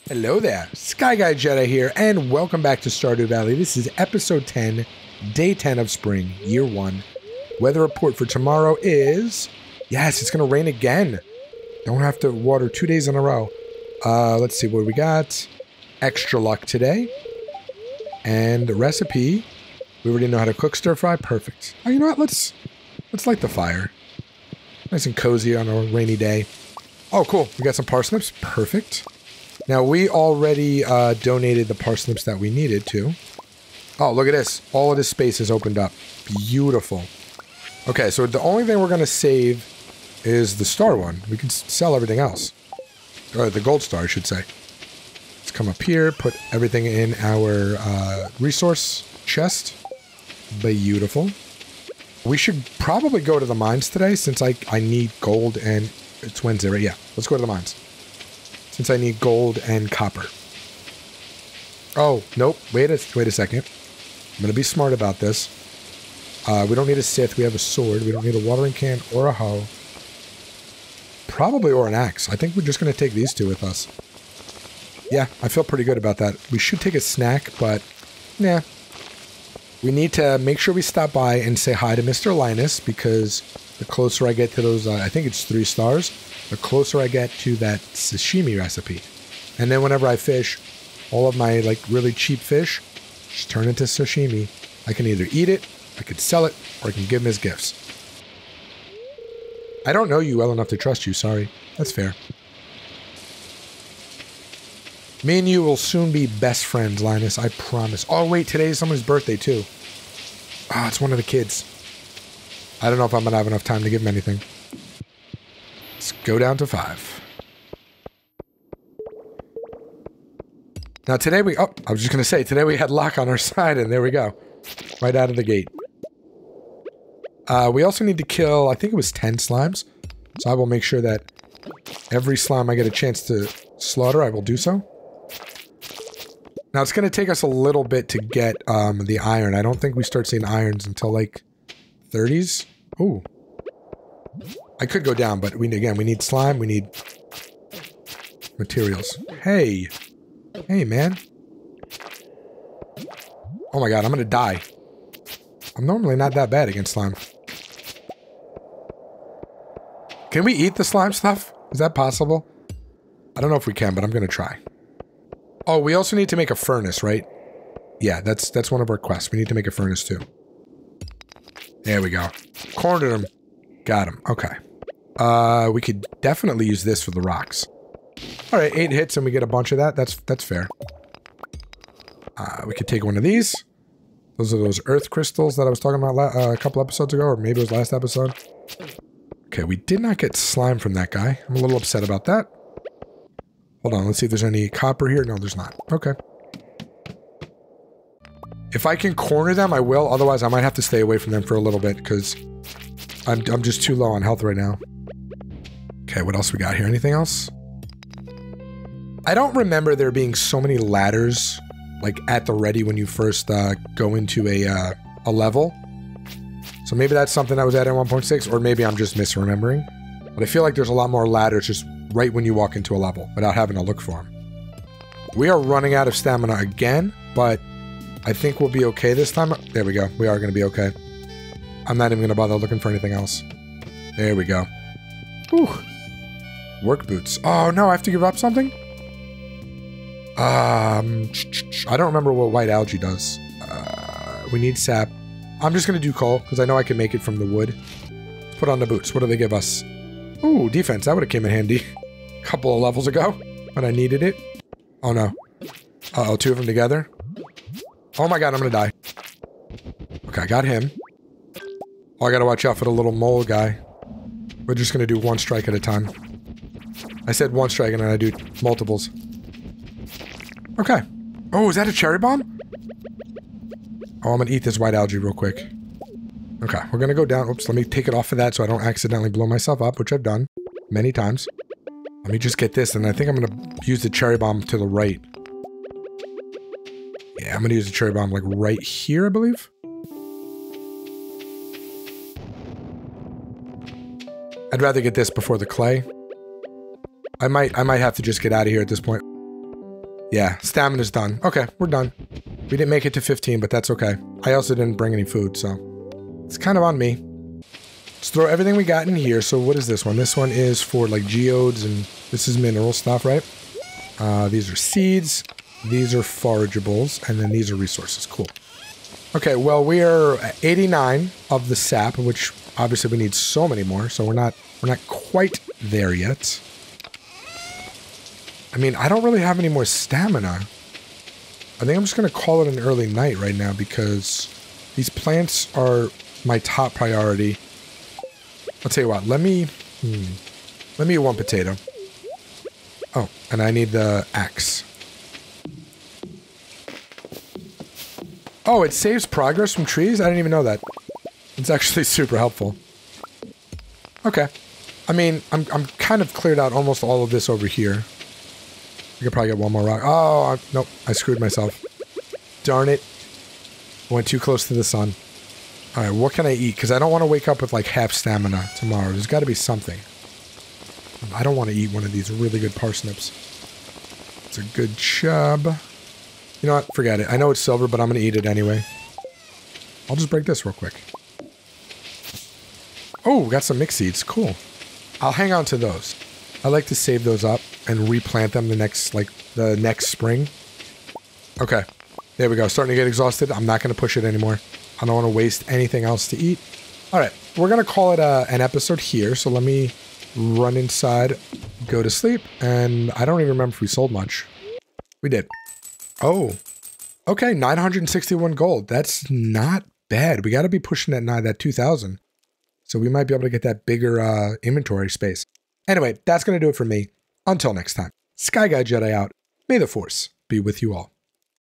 Hello there, SkyGuyJedi here, and welcome back to Stardew Valley. This is episode 10, day 10 of spring, year 1. Weather report for tomorrow is... Yes, it's going to rain again. Don't have to water 2 days in a row. Let's see what we got. Extra luck today. And the recipe. We already know how to cook stir fry. Perfect. Oh, you know what? Let's light the fire. Nice and cozy on a rainy day. Oh, cool. We got some parsnips. Perfect. Now, we already donated the parsnips that we needed to. Oh, look at this. All of this space is opened up. Beautiful. Okay, so the only thing we're going to save is the star one. We can sell everything else. Or the gold star, I should say. Let's come up here, put everything in our resource chest. Beautiful. We should probably go to the mines today since I need gold and... It's Wednesday, right? Yeah, let's go to the mines. Since I need gold and copper. Oh, nope. Wait a second. I'm going to be smart about this. We don't need a scythe. We have a sword. We don't need a watering can or a hoe. Probably or an axe. I think we're just going to take these two with us. Yeah, I feel pretty good about that. We should take a snack, but... Nah. We need to make sure we stop by and say hi to Mr. Linus, because the closer I get to those... I think it's 3 stars. The closer I get to that sashimi recipe. And then whenever I fish, all of my, like, really cheap fish just turn into sashimi. I can either eat it, I could sell it, or I can give them as gifts. I don't know you well enough to trust you, sorry. That's fair. Me and you will soon be best friends, Linus, I promise. Oh, wait, today is someone's birthday, too. Ah, it's one of the kids. I don't know if I'm gonna have enough time to give him anything. Let's go down to 5. Now today we... Oh, I was just going to say, today we had luck on our side, and there we go. Right out of the gate. We also need to kill, I think it was 10 slimes. So I will make sure that every slime I get a chance to slaughter, I will do so. Now it's going to take us a little bit to get the iron. I don't think we start seeing irons until like 30s. Ooh. I could go down, but we need slime, we need materials. Hey! Hey, man. Oh my god, I'm gonna die. I'm normally not that bad against slime. Can we eat the slime stuff? Is that possible? I don't know if we can, but I'm gonna try. Oh, we also need to make a furnace, right? Yeah, that's one of our quests. We need to make a furnace too. There we go. Cornered him. Got him. Okay. We could definitely use this for the rocks. Alright, 8 hits and we get a bunch of that. That's fair. We could take one of these. Those are those earth crystals that I was talking about a couple episodes ago, or maybe it was last episode. Okay, we did not get slime from that guy. I'm a little upset about that. Hold on, let's see if there's any copper here. No, there's not. Okay. If I can corner them, I will. Otherwise, I might have to stay away from them for a little bit, because I'm just too low on health right now. Okay, what else we got here? Anything else? I don't remember there being so many ladders, like, at the ready when you first go into a level. So maybe that's something that was added in 1.6, or maybe I'm just misremembering. But I feel like there's a lot more ladders just right when you walk into a level, without having to look for them. We are running out of stamina again, but I think we'll be okay this time. There we go. We are going to be okay. I'm not even going to bother looking for anything else. There we go. Whew. Work boots. Oh, no, I have to give up something? I don't remember what white algae does. We need sap. I'm just going to do coal, because I know I can make it from the wood. Let's put on the boots. What do they give us? Ooh, defense. That would have came in handy a couple of levels ago when I needed it. Oh, no. Uh-oh, 2 of them together. Oh, my God, I'm going to die. Okay, I got him. Oh, I got to watch out for the little mole guy. We're just going to do 1 strike at a time. I said 1 strike and then I do multiples. Okay. Oh, is that a cherry bomb? Oh, I'm gonna eat this white algae real quick. Okay, we're gonna go down. Oops, let me take it off of that so I don't accidentally blow myself up, which I've done many times. Let me just get this, and I think I'm gonna use the cherry bomb to the right. Yeah, I'm gonna use the cherry bomb like right here, I believe. I'd rather get this before the clay. I might have to just get out of here at this point. Yeah, stamina's done. Okay, we're done. We didn't make it to 15, but that's okay. I also didn't bring any food, so it's kind of on me. Let's throw everything we got in here. So what is this one? This one is for like geodes, and this is mineral stuff, right? These are seeds. These are forageables, and then these are resources. Cool. Okay, well, we are at 89 of the sap, which obviously we need so many more, so we're not quite there yet. I mean, I don't really have any more stamina. I think I'm just going to call it an early night right now because these plants are my top priority. I'll tell you what, let me eat one potato. Oh, and I need the axe. Oh, it saves progress from trees? I didn't even know that. It's actually super helpful. Okay. I mean, I'm kind of cleared out almost all of this over here. I could probably get one more rock. Oh, nope. I screwed myself. Darn it. I went too close to the sun. Alright, what can I eat? Because I don't want to wake up with like half stamina tomorrow. There's got to be something. I don't want to eat one of these really good parsnips. It's a good chub. You know what? Forget it. I know it's silver, but I'm going to eat it anyway. I'll just break this real quick. Oh, we got some mixed seeds. Cool. I'll hang on to those. I like to save those up and replant them the next spring. Okay. There we go. Starting to get exhausted. I'm not going to push it anymore. I don't want to waste anything else to eat. All right. We're going to call it an episode here. So let me run inside, go to sleep. And I don't even remember if we sold much. We did. Oh. Okay. 961 gold. That's not bad. We got to be pushing that 2,000. So we might be able to get that bigger inventory space. Anyway, that's going to do it for me. Until next time. SkyGuyJedi out. May the Force be with you all.